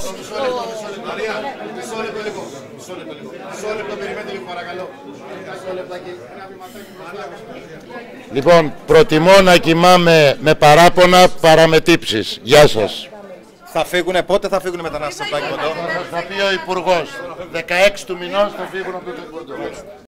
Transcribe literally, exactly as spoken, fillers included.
Μισό λεπτό λίγο. Μισό λεπτό λίγο. Μισό λεπτό, περιμένετε λίγο παρακαλώ. Μισό λεπτάκι. Λοιπόν, προτιμώ να κοιμάμαι με παράπονα παρά με τύψεις. Γεια σας. Θα φύγουνε, πότε θα φύγουνε οι μετανάστες από το Ταϊκουντό? Θα πει ο Υπουργός. δεκαέξι του μηνός θα φύγουν από το Ταϊκουντό.